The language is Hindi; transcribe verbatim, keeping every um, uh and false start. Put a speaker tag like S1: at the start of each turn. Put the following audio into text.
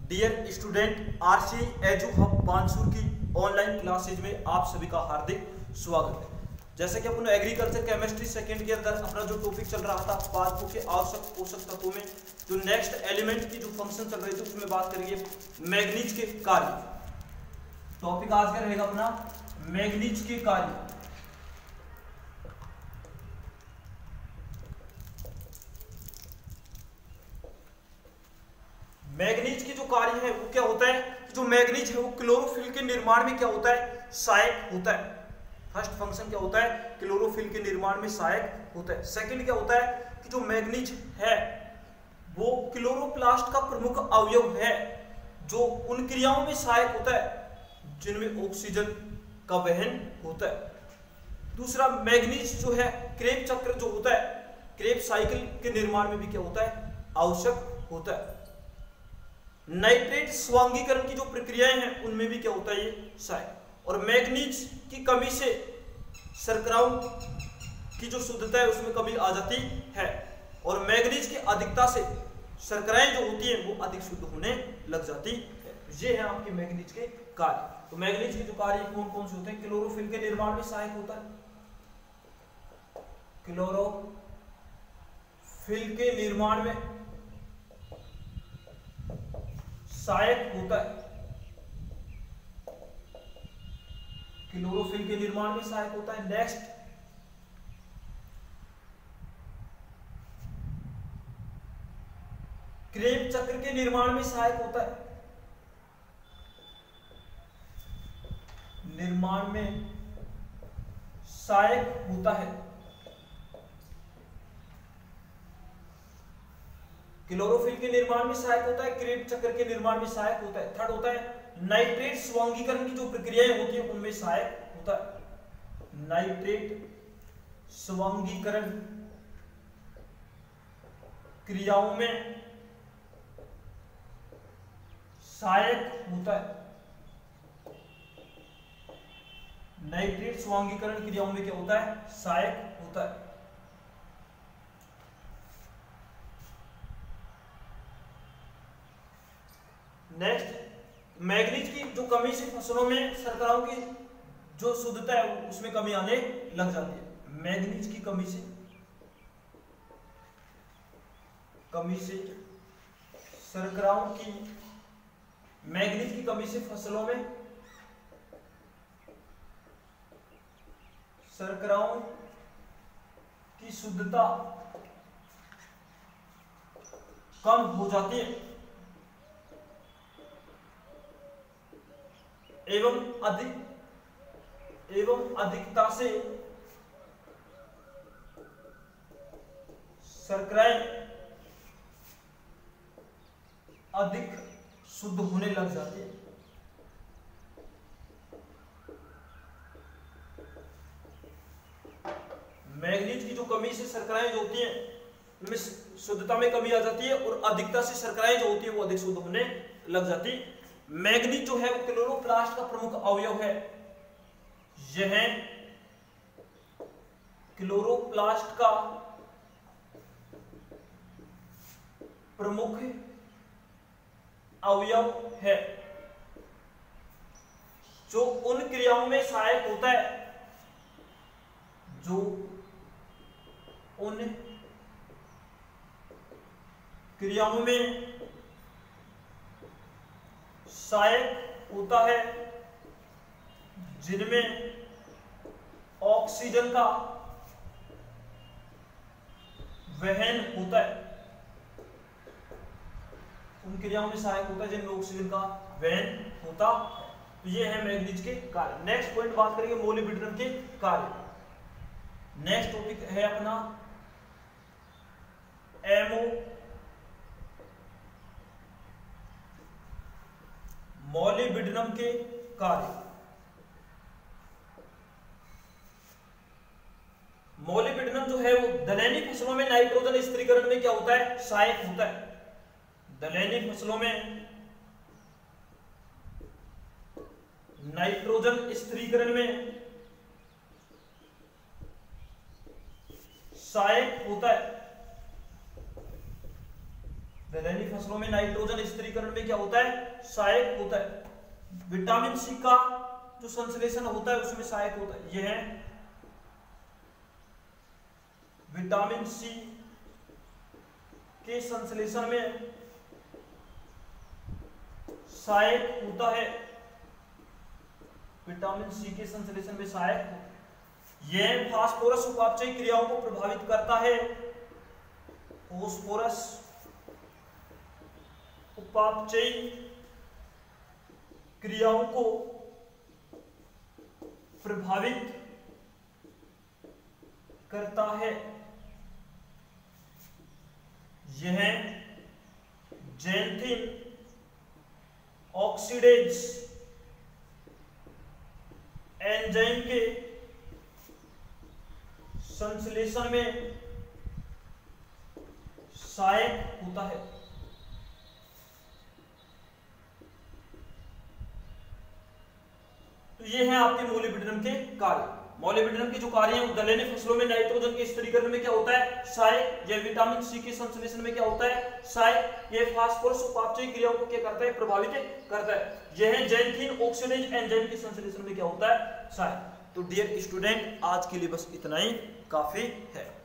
S1: Dear student, RC Edu Hub Bansur की ऑनलाइन क्लासेज में आप सभी का हार्दिक स्वागत है। जैसे कि अपन एग्रीकल्चर केमिस्ट्री सेकंड के अंदर अपना जो टॉपिक चल रहा था पादपों के आवश्यक पोषक तत्वों में जो नेक्स्ट एलिमेंट की जो फंक्शन चल रही थी उसमें बात करेंगे मैग्नीज के कार्य। टॉपिक आज का रहेगा अपना मैग्नीज के कार्य। मैग्नीज की जो कार्य है वो क्या होता है कि जो मैग्नीज है वो क्लोरोफिल के निर्माण में क्या होता है, सहायक होता है। फर्स्ट फंक्शन क्या होता है, क्लोरोफिल के निर्माण में सहायक होता है। सेकंड क्या होता है कि जो मैग्नीज है वो क्लोरोप्लास्ट का प्रमुख अवयव है जो उन क्रियाओं में सहायक होता है जिनमें ऑक्सीजन का वहन होता है। दूसरा, मैग्नीज जो है क्रेब चक्र जो होता है, क्रेब साइकिल के निर्माण में भी क्या होता है, आवश्यक होता है। नाइट्रेट स्वांगीकरण की जो प्रक्रियाएं हैं उनमें भी क्या होता है, ये सहायक। और मैग्नीज की कमी से शर्कराओं की जो शुद्धता है उसमें कमी आ जाती है और मैग्नीज की अधिकता से शर्कराएं जो होती हैं वो अधिक शुद्ध होने लग जाती है। ये है आपके मैग्नीज के कार्य। तो मैग्नीज के जो कार्य कौन कौन से होते हैं, क्लोरोफिल के निर्माण में सहायक होता है, क्लोरोफिल के निर्माण में सहायक होता है, क्लोरोफिल के निर्माण में सहायक होता है। नेक्स्ट, क्रेब चक्र के निर्माण में सहायक होता है, निर्माण में सहायक होता है। क्लोरोफिल के निर्माण में सहायक होता है, क्रेब चक्र के निर्माण में सहायक होता है। थर्ड होता है नाइट्रेट स्वांगीकरण की जो प्रक्रियाएं होती है उनमें सहायक होता है। नाइट्रेट स्वांगीकरण क्रियाओं में सहायक होता है। नाइट्रेट स्वांगीकरण क्रियाओं में क्या होता है, सहायक होता है। नेक्स्ट, मैग्नीज की जो कमी से फसलों में शर्कराओं की जो शुद्धता है उसमें कमी आने लग जाती है। मैग्नीज की कमी से कमी से शर्कराओं की मैग्नीज की कमी से फसलों में शर्कराओं की शुद्धता कम हो जाती है एवं अधिक एवं अधिकता से शर्कराएं अधिक शुद्ध होने लग जाती है। मैग्नीज की जो कमी से शर्कराएं जो होती हैं उनमें शुद्धता में कमी आ जाती है और अधिकता से शर्कराएं जो होती है वो अधिक शुद्ध होने लग जाती है। मैग्नीज जो है वो क्लोरोप्लास्ट का प्रमुख अवयव है। यह क्लोरोप्लास्ट का प्रमुख अवयव है जो उन क्रियाओं में सहायक होता है जो उन क्रियाओं में सहायक होता है जिनमें ऑक्सीजन का वहन होता है। उन क्रियाओं में सहायक होता है जिनमें ऑक्सीजन का वहन होता है। तो ये है मैग्नीज के कार्य। नेक्स्ट पॉइंट बात करेंगे मोलिब्डेनम के कार्य। नेक्स्ट टॉपिक है अपना एमओ मोलिब्डेनम के कार्य। मोलिब्डेनम जो है वो दलहनी फसलों में नाइट्रोजन स्थिरीकरण में क्या होता है, सहायक होता है। दलहनी फसलों में नाइट्रोजन स्थिरीकरण में सहायक होता है। दलहनी फसलों में नाइट्रोजन स्थिरीकरण में क्या होता है, सहायक होता है। विटामिन सी का जो संश्लेषण होता है उसमें सहायक होता है। यह है विटामिन सी के संश्लेषण में सहायक होता है। विटामिन सी के संश्लेषण में सहायक यह फास्फोरस उपापचयी क्रियाओं को प्रभावित करता है। फास्फोरस उपापचयी क्रियाओं को प्रभावित करता है। यह जैंथिन ऑक्सीडेज एंजाइम के संश्लेषण में सहायक होता है। तो ये है आपके मोलिब्डेनम के कार्य। मोलिब्डेनम के जो कार्य हैं, दलहनी फसलों में नाइट्रोजन के स्थिरीकरण में क्या होता है, सहायक। यह विटामिन सी के संश्लेषण में क्या होता है, सहायक। यह फास्फोरस उपापचयी क्रियाओं को क्या करता है, प्रभावित करता है। यह जैंथिन ऑक्सीडेज एंजाइम के संश्लेषण में क्या होता है, सहायक। तो डियर स्टूडेंट, आज के लिए बस इतना ही काफी है।